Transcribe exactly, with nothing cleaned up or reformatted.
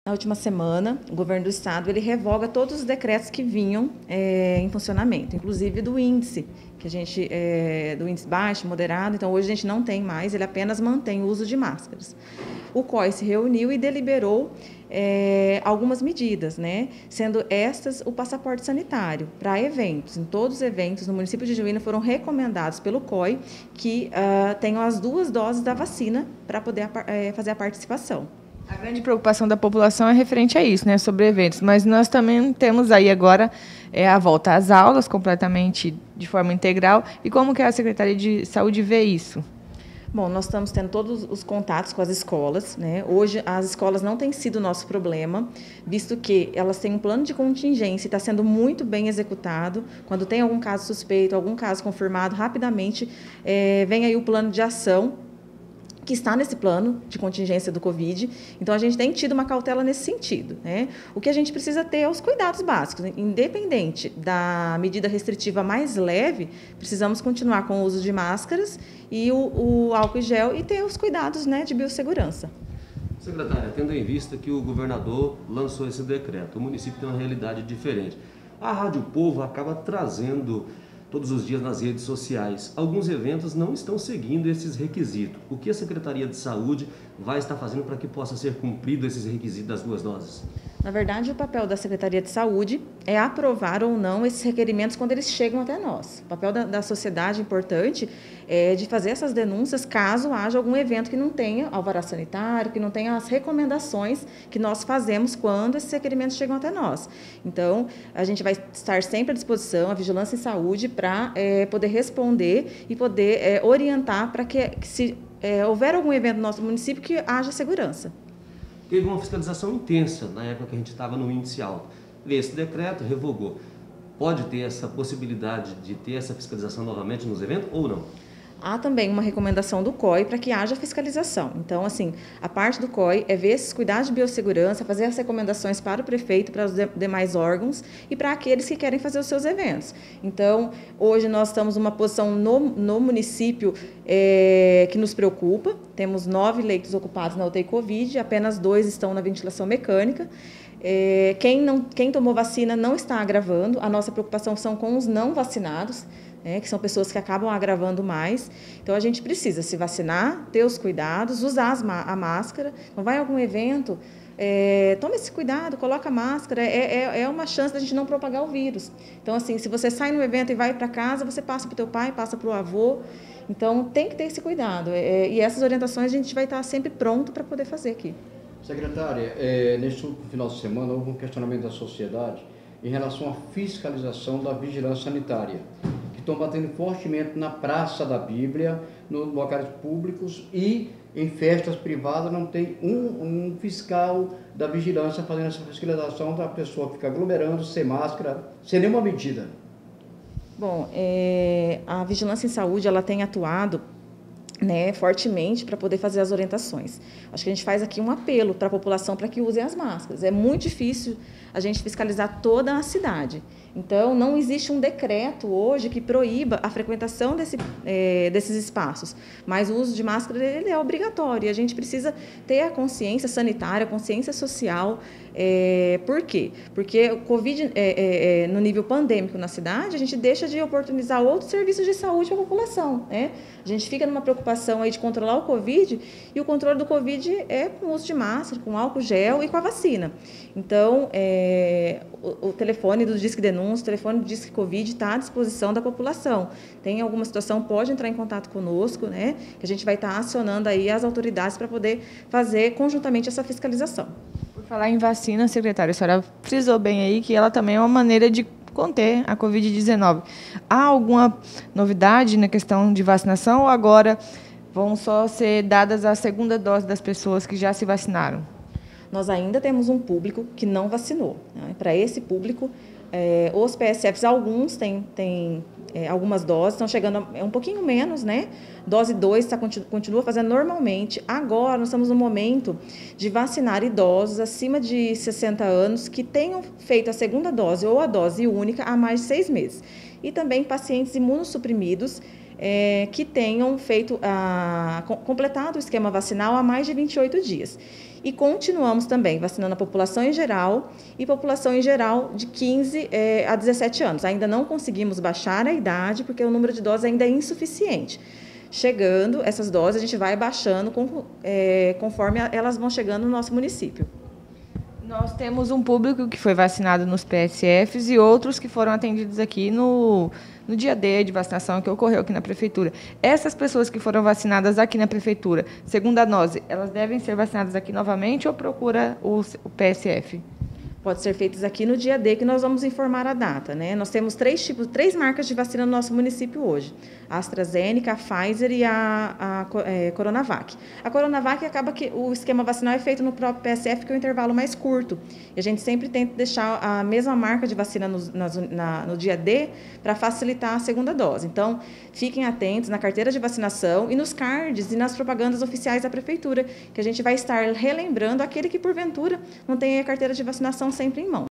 Na última semana, o governo do estado ele revoga todos os decretos que vinham é, em funcionamento, inclusive do índice, que a gente é, do índice baixo, moderado. Então, hoje a gente não tem mais, ele apenas mantém o uso de máscaras. O C O I se reuniu e deliberou é, algumas medidas, né? Sendo estas o passaporte sanitário para eventos. Em todos os eventos no município de Juína foram recomendados pelo C O I que uh, tenham as duas doses da vacina para poder é, fazer a participação. A grande preocupação da população é referente a isso, né, sobre eventos, mas nós também temos aí agora é, a volta às aulas completamente de forma integral. E como que a Secretaria de Saúde vê isso? Bom, nós estamos tendo todos os contatos com as escolas, né? Hoje as escolas não têm sido o nosso problema, visto que elas têm um plano de contingência e está sendo muito bem executado. Quando tem algum caso suspeito, algum caso confirmado, rapidamente é, vem aí o plano de ação que está nesse plano de contingência do Covid. Então, a gente tem tido uma cautela nesse sentido, né? O que a gente precisa ter é os cuidados básicos. Independente da medida restritiva mais leve, precisamos continuar com o uso de máscaras e o, o álcool em gel e ter os cuidados, né, de biossegurança. Secretária, tendo em vista que o governador lançou esse decreto, o município tem uma realidade diferente. A Rádio Povo acaba trazendo todos os dias nas redes sociais. Alguns eventos não estão seguindo esses requisitos. O que a Secretaria de Saúde vai estar fazendo para que possa ser cumprido esses requisitos das duas doses? Na verdade, o papel da Secretaria de Saúde é aprovar ou não esses requerimentos quando eles chegam até nós. O papel da, da sociedade importante é de fazer essas denúncias caso haja algum evento que não tenha alvará sanitário, que não tenha as recomendações que nós fazemos quando esses requerimentos chegam até nós. Então, a gente vai estar sempre à disposição, a Vigilância em Saúde, para é, poder responder e poder é, orientar para que, que se é, houver algum evento no nosso município, que haja segurança. Teve uma fiscalização intensa na época que a gente estava no índice alto. Esse decreto revogou. Pode ter essa possibilidade de ter essa fiscalização novamente nos eventos ou não? Há também uma recomendação do C O I para que haja fiscalização. Então, assim, a parte do C O I é ver esses cuidados de biossegurança, fazer as recomendações para o prefeito, para os demais órgãos e para aqueles que querem fazer os seus eventos. Então, hoje nós estamos numa posição no, no município é, que nos preocupa. Temos nove leitos ocupados na U T I Covid, apenas dois estão na ventilação mecânica. É, quem, não, quem tomou vacina não está agravando. A nossa preocupação são com os não vacinados, É, que são pessoas que acabam agravando mais. Então, a gente precisa se vacinar, ter os cuidados, usar as, a máscara. Não vai a algum evento, é, tome esse cuidado, coloca a máscara. É, é, é uma chance da gente não propagar o vírus. Então, assim, se você sai no evento e vai para casa, você passa para o teu pai, passa para o avô. Então, tem que ter esse cuidado. É, e essas orientações a gente vai estar sempre pronto para poder fazer aqui. Secretária, é, neste último final de semana houve um questionamento da sociedade em relação à fiscalização da vigilância sanitária, que estão batendo fortemente na Praça da Bíblia, nos locais públicos e em festas privadas não tem um, um fiscal da vigilância fazendo essa fiscalização da pessoa que fica aglomerando, sem máscara, sem nenhuma medida. Bom, é, a Vigilância em Saúde ela tem atuado, né, fortemente para poder fazer as orientações. Acho que a gente faz aqui um apelo para a população para que usem as máscaras. É muito difícil a gente fiscalizar toda a cidade. Então, não existe um decreto hoje que proíba a frequentação desse, é, desses espaços, mas o uso de máscara ele é obrigatório e a gente precisa ter a consciência sanitária, a consciência social. É, por quê? Porque o Covid, é, é, no nível pandêmico na cidade, a gente deixa de oportunizar outros serviços de saúde para a população, né? A gente fica numa preocupação aí de controlar o Covid e o controle do Covid é com o uso de máscara, com álcool gel e com a vacina. Então, é, o, o telefone do Disque Denúncia, o telefone do Disque Covid está à disposição da população. Tem alguma situação, pode entrar em contato conosco, né? Que a gente vai estar acionando aí as autoridades para poder fazer conjuntamente essa fiscalização. Por falar em vacina, secretária, a senhora frisou bem aí que ela também é uma maneira de conter a covid dezenove. Há alguma novidade na questão de vacinação ou agora vão só ser dadas a segunda dose das pessoas que já se vacinaram? Nós ainda temos um público que não vacinou, né? Para esse público, é, os P S Fs, alguns têm, têm é, algumas doses, estão chegando a, é um pouquinho menos, né? Dose dois tá, continua fazendo normalmente. Agora, nós estamos no momento de vacinar idosos acima de sessenta anos que tenham feito a segunda dose ou a dose única há mais de seis meses. E também pacientes imunossuprimidos é, que tenham feito a, completado o esquema vacinal há mais de vinte e oito dias. E continuamos também vacinando a população em geral e população em geral de quinze a dezessete anos. Ainda não conseguimos baixar a idade, porque o número de doses ainda é insuficiente. Chegando essas doses, a gente vai baixando com, é, conforme elas vão chegando no nosso município. Nós temos um público que foi vacinado nos P S Fs e outros que foram atendidos aqui no, no dia D de vacinação que ocorreu aqui na Prefeitura. Essas pessoas que foram vacinadas aqui na Prefeitura, segundo a N O S, elas devem ser vacinadas aqui novamente ou procura o, o P S F? Pode ser feitas aqui no dia D, que nós vamos informar a data, né? Nós temos três tipos, três marcas de vacina no nosso município hoje: a AstraZeneca, a Pfizer e a, a é, Coronavac. A Coronavac acaba que o esquema vacinal é feito no próprio P S F, que é um intervalo mais curto. E a gente sempre tenta deixar a mesma marca de vacina no, na, na, no dia D para facilitar a segunda dose. Então, fiquem atentos na carteira de vacinação e nos cards e nas propagandas oficiais da Prefeitura, que a gente vai estar relembrando aquele que, porventura, não tem a carteira de vacinação sempre em mão.